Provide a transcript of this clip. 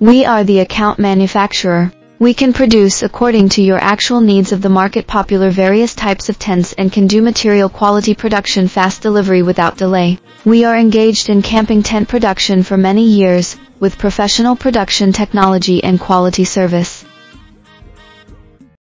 We are the account manufacturer. We can produce according to your actual needs of the market popular various types of tents and can do material quality production fast delivery without delay. We are engaged in camping tent production for many years, with professional production technology and quality service.